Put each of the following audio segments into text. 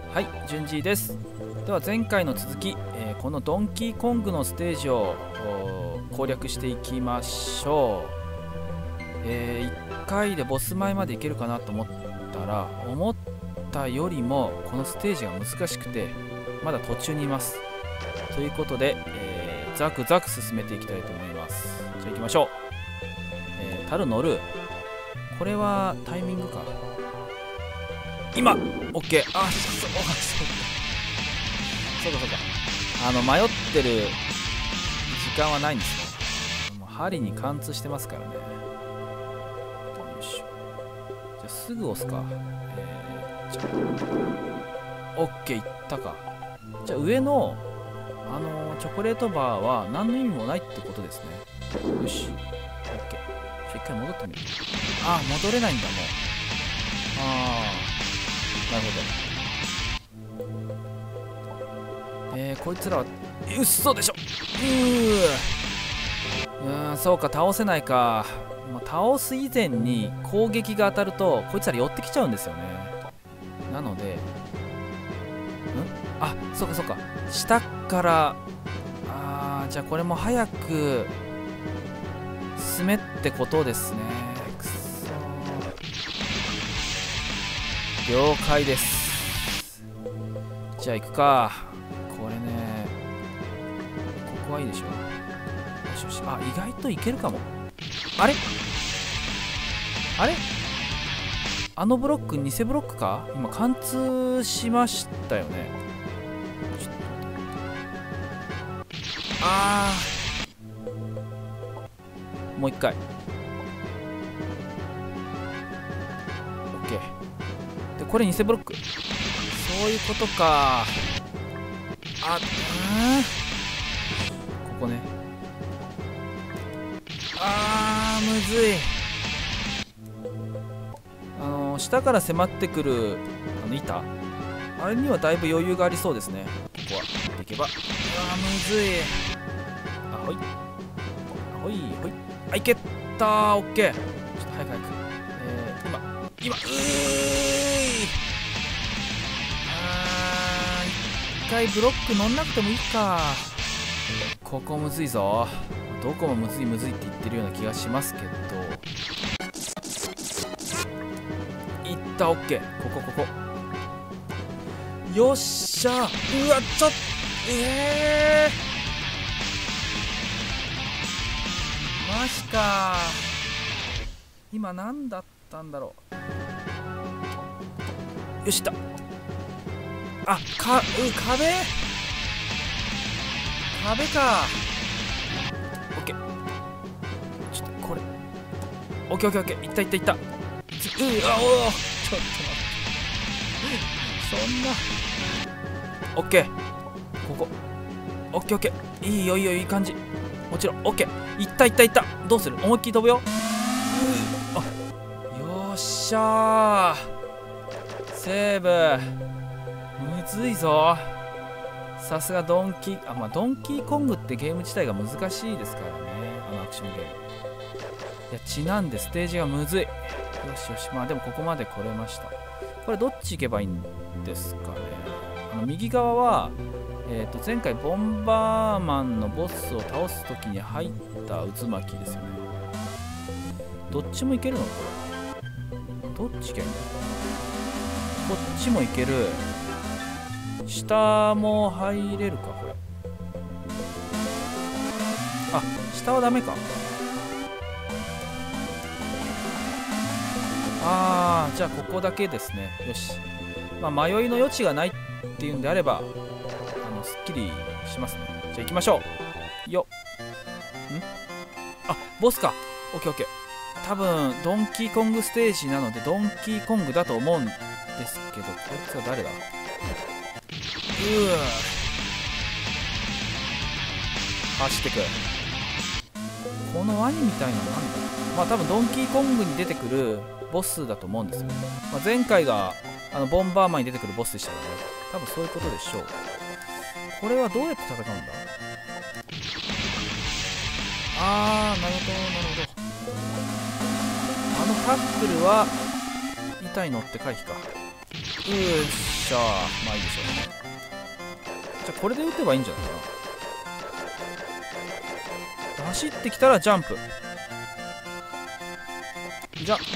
はい、順次です。では前回の続き、このドンキーコングのステージを攻略していきましょう。1回でボス前までいけるかなと思ったら、思ったよりもこのステージが難しくてまだ途中にいます。ということで、ザクザク進めていきたいと思います。じゃあ行きましょう。樽乗る。これはタイミングか。今 OK。 あ、そうか迷ってる時間はないんですね。もう針に貫通してますからね。よいしょ。じゃあすぐ押すか。OK いったか。じゃあ上のチョコレートバーは何の意味もないってことですね。よし OK。 一回戻ってみる。あ、戻れないんだもう。なるほど。こいつらは嘘でしょ。そうか、倒せないか。倒す以前に攻撃が当たるとこいつら寄ってきちゃうんですよね。なのであ、そうか下からじゃあこれも早く進めってことですね。くそー、了解です。じゃあ行くか。これね、ここはいいでしょ。よしよし。あ、意外といけるかも。あれあのブロック偽ブロックか。今貫通しましたよね。もう一回 OK で、これ偽ブロック。そういうことか。ここね。むずい。下から迫ってくる板、あれにはだいぶ余裕がありそうですね。ここはでいけば。むずい。ほいほいほい。いけったー。オッケー。ちょっと早く今一回ブロック乗んなくてもいいか。ここむずいぞ。どこもむずいって言ってるような気がしますけど。いった。オッケー。ここよっしゃ。うわ、ちょっとマジか。今何だったんだろう。よし、だ。壁か。オッケー。ちょっとこれオッケー。いった。ちょっと待って。そんな。オッケー。ここオッケー。いいよ、いい感じ。もちろんオッケー。いった。どうする？思いっきり飛ぶよ。よっしゃー。セーブ。むずいぞ。さすがドンキー。ドンキーコングってゲーム自体が難しいですからね。アクションゲーム。いや、ちなんでステージがむずい。よし。でもここまで来れました。これどっち行けばいいんですかね。右側は前回ボンバーマンのボスを倒す時に入った渦巻きですよね。どっちもいけるの？これどっち行けるの？こっちもいける。下も入れるか。これ下はダメか。じゃあここだけですね。よし。迷いの余地がないっていうんであればすっきりしますね。じゃあ行きましょうよ。ボスか。オッケー。多分ドンキーコングステージなのでドンキーコングだと思うんですけど、こいつは誰だ。走ってく。このワニみたいなのなんだ。多分ドンキーコングに出てくるボスだと思うんですよ。前回がボンバーマンに出てくるボスでしたからね。多分そういうことでしょう。これはどうやって戦うんだ。なるほど。タックルは板に乗って回避か。 っしゃー、まあいいでしょう。じゃあこれで打てばいいんじゃないかな。走ってきたらジャンプ。じゃあ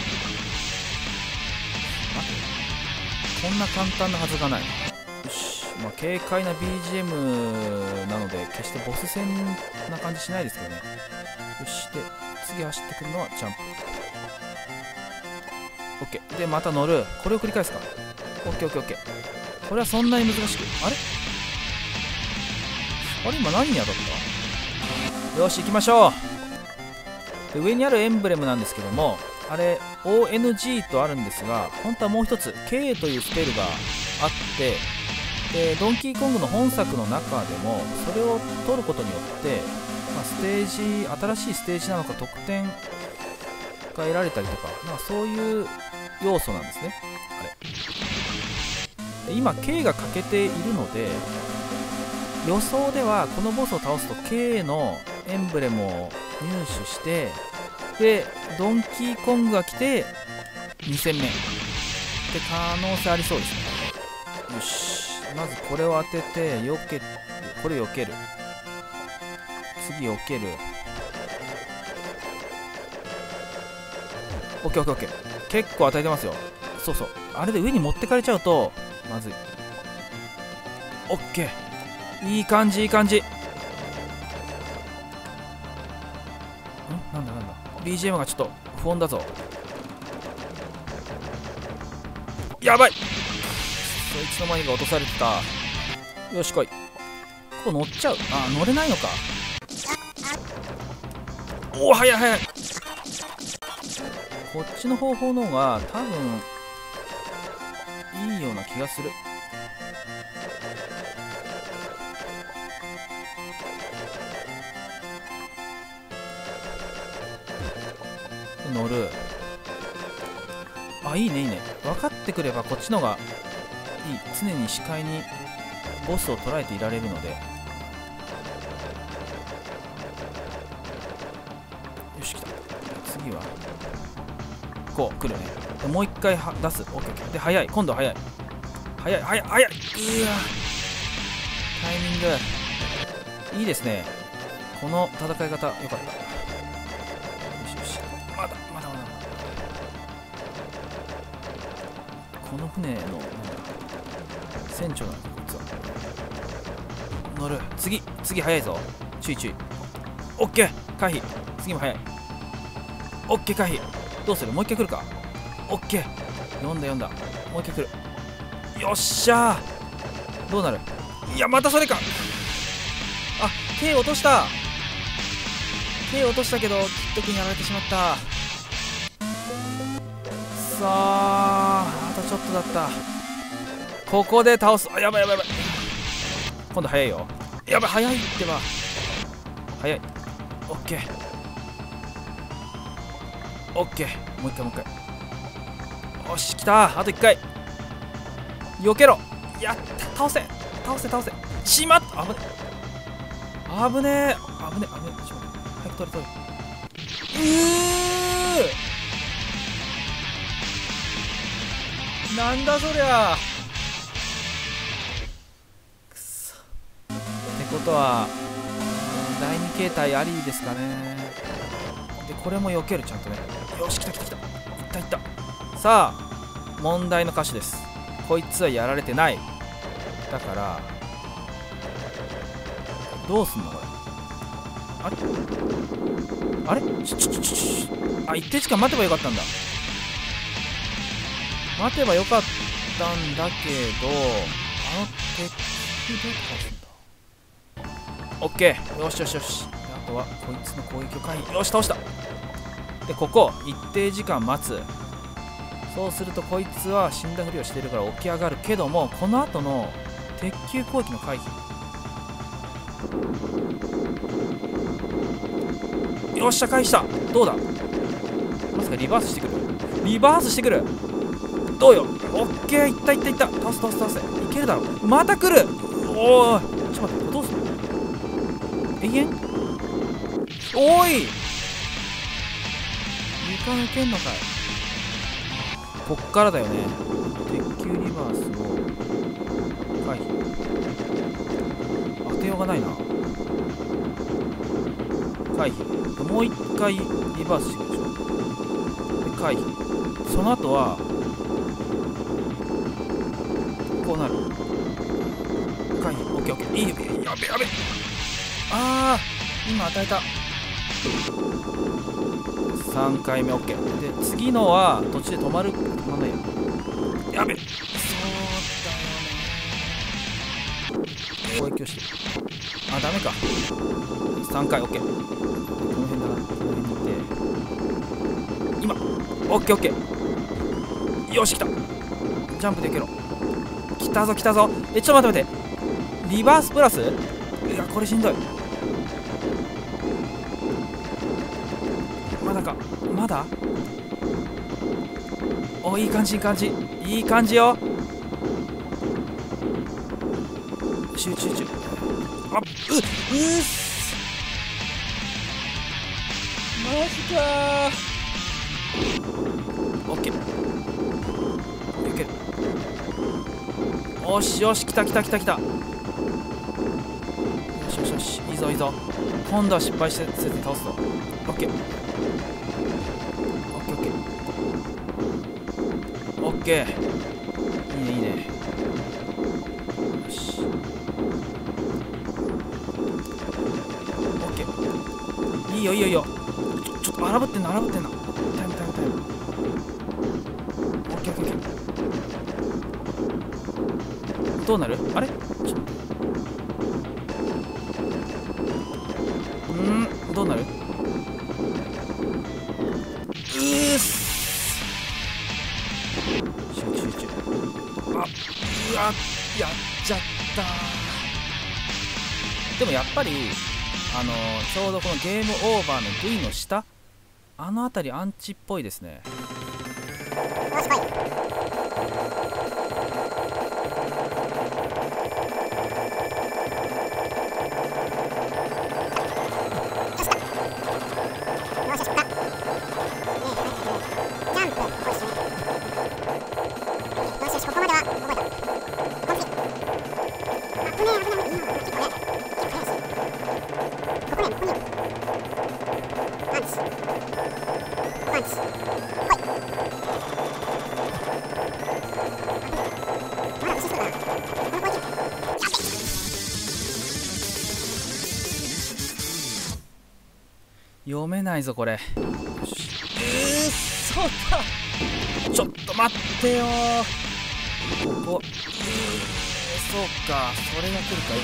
待て、こんな簡単なはずがない。よし、まあ軽快な BGM なので決してボス戦な感じしないですけどね。よし、で次走ってくるのはジャンプ。 OK でまた乗る。これを繰り返すか。 OKOKOK。 これはそんなに難しく、あれ今何に当たった？よし行きましょう。で上にあるエンブレムなんですけども、あれ ONG とあるんですが、本当はもう一つ K というスペルがあって、でドンキーコングの本作の中でもそれを取ることによって、ステージ、新しいステージなのか得点が得られたりとか、そういう要素なんですね。あれで今 K が欠けているので、予想ではこのボスを倒すと K のエンブレムを入手して、でドンキーコングが来て2戦目って可能性ありそうですね。よし、まずこれを当ててこれを避ける。次避ける。 OKOKOK。 結構与えてますよ。そうそう、あれで上に持ってかれちゃうとまずい。 OK、 いい感じいい感じ。なんだ BGM がちょっと不穏だぞ。やばい、そいつの前が落とされてた。よし来い。こう乗っちゃう。乗れないのか。おお、早い早い。こっちの方法の方が多分いいような気がする。乗る。いいねいいね。分かってくればこっちの方がいい。常に視界にボスを捉えていられるので。よし来た。次はこう来るね。もう一回出す。 OK で早い。今度は早い早い。うわタイミングいいですね。この戦い方よかった。よしまだこの船の船長なんだこいつは。乗る。次早いぞ。注意。 OK 回避。次も早い。 OK 回避。どうする？もう一回来るか。 OK 読んだ。もう一回来る。よっしゃー。どうなる？いやまたそれか。K 落としたけどキット君にやられてしまった。さああとちょっとだった。ここで倒す。やばい。今度早いよ。やばい、早いってば。早い。 OK もう一回。よし来た。あと1回。避けろ。やった。倒せ。しまった。危ねえ。ちょっと待って。早く取れ。なんだそりゃ。くそ。ってことは第2形態ありですかね。でこれも避ける。ちゃんとね。よし来た。いった。さあ問題の箇所です。こいつはやられてない。だからどうすんのこれ。あれ一定時間待てばよかったんだ。待てばよかったんだけど、鉄球で倒すんだ。 OK よし。あとはこいつの攻撃を回避。よし倒した。でここ一定時間待つ。そうするとこいつは死んだふりをしてるから起き上がるけども、この後の鉄球攻撃の回避。よっしゃ回避した。どうだ。まさかリバースしてくる。どうよ。オッケー。いった。倒せ。いけるだろ。また来る。おーいちょっと待って。どうすんの。永遠。おい床抜けんのかい。こっからだよね。鉄球リ回避。もう一回リバースしてくるでしょ。で回避。その後はこうなる。回避。オッケーオッケー。いいよ。やべやべ。ああ今与えた。3回目 OK で、次のは途中で止まる。止まんないよ。やべ。そうだよね。攻撃をしてあ、ダメか。3回 OK。 この辺だな。この辺にいて今 OKOK。 よし来た。ジャンプできろ。来たぞ来たぞ。ちょっと待って待って。リバースプラス。いやこれしんどい。まだか。まだ。お、いい感じいい感じいい感じよ。集中中。あっ、うっす。マジかー。オッケー。いける。よしよし、来た来た来た来た。よしよしよし、いいぞいいぞ。今度は失敗してせずに倒すぞ。オッケーオッケーオッケー。いいねいいね。よしオッケー。いいよいいよいいよ。ちょっと荒ぶってんの荒ぶってんの。タイムタイムタイム。オッケーオッケーオッケー。どうなる。あれちょっとどうなる。っす。集中中。あ、うわ、やっちゃった。でもやっぱりちょうどこのゲームオーバーの V の下、あの辺りアンチっぽいですね。読めないぞこれ。そうだ。ちょっと待ってよここ。そうか、それが来るか。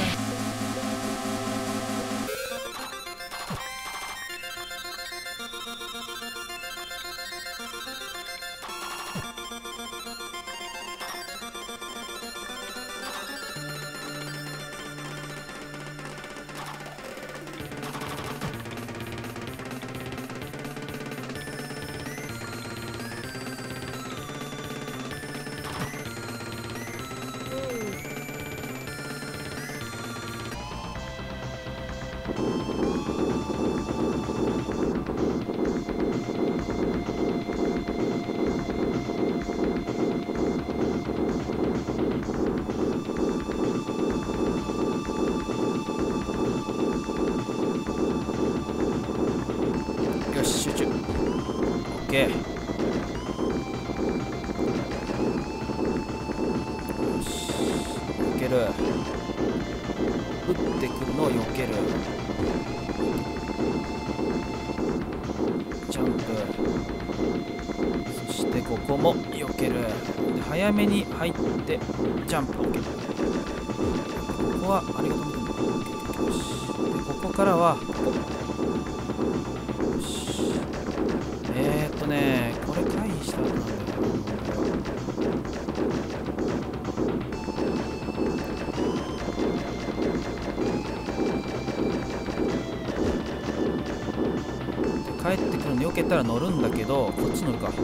よし集中。オッケー。よし避ける。打ってくるのを避ける。ジャンプ。そしてここも避ける。で早めに入ってジャンプ。オッケー。ここはありがとう。よし。でここからはここ。これ回避したらなんだよ。帰ってくるの避けたら乗るんだけど、こっち乗るか。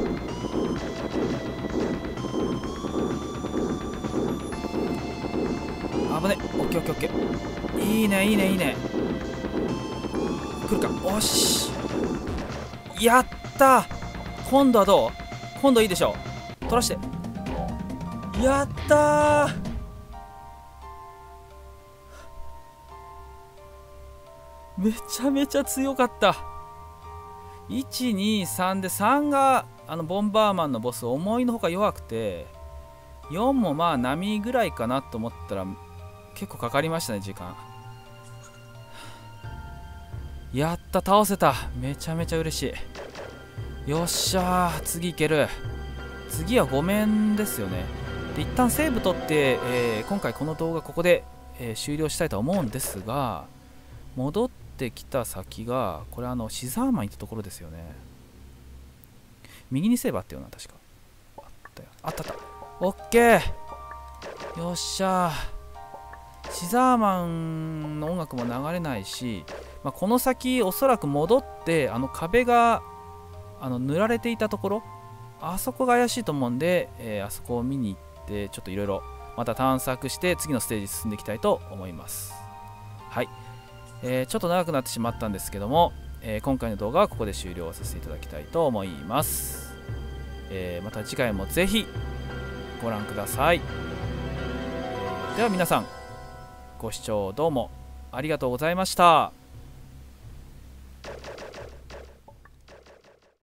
危ね。オッケーオッケーオッケー。いいねいいねいいね。来るか。おし、やったー。今度はどう。今度いいでしょう。取らして。やったー。 めちゃめちゃ強かった。123で3がボンバーマンのボス思いのほか弱くて、4もまあ波ぐらいかなと思ったら結構かかりましたね、時間。やった、倒せた。めちゃめちゃ嬉しい。よっしゃー、次いける。次は5面ですよね。で、一旦セーブ取って、今回この動画ここで、終了したいと思うんですが、戻ってきた先がこれシザーマン行ったところですよね。右にセーブあったよな、確か。あったよ、あったあった。オッケー、よっしゃー。シザーマンの音楽も流れないし、この先おそらく戻って壁が塗られていたところ、あそこが怪しいと思うんで、あそこを見に行ってちょっといろいろまた探索して次のステージ進んでいきたいと思います。はい、ちょっと長くなってしまったんですけども、今回の動画はここで終了させていただきたいと思います。また次回もぜひご覧ください。では皆さんご視聴どうもありがとうございました。